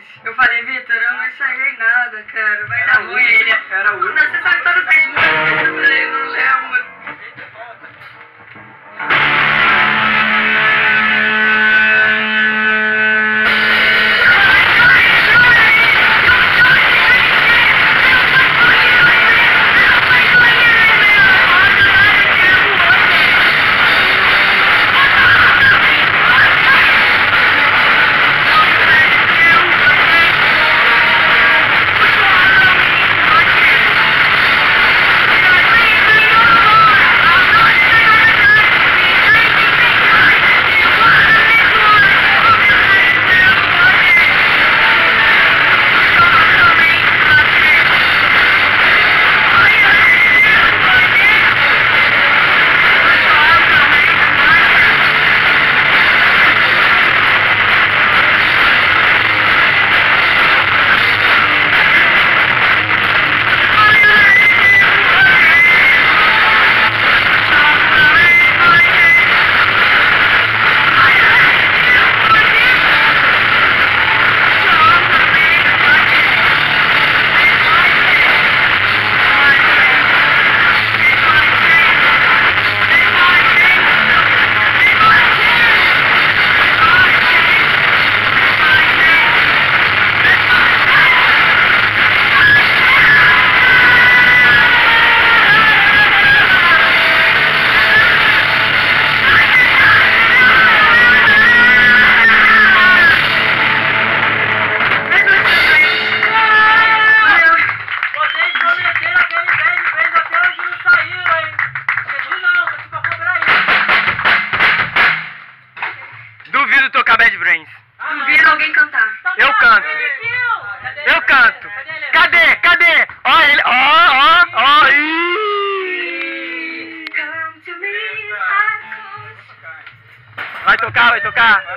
Eu falei, Vitor, eu não ensaiei nada, cara. Vai dar ruim. Ele Era o único. Você sabe todas as músicas, eu falei, não lembro. Duvido tocar Bad Brains. Duvido alguém cantar. Eu canto. Eu canto. Cadê? Cadê? Ó ele. Ó. Vai tocar, vai tocar.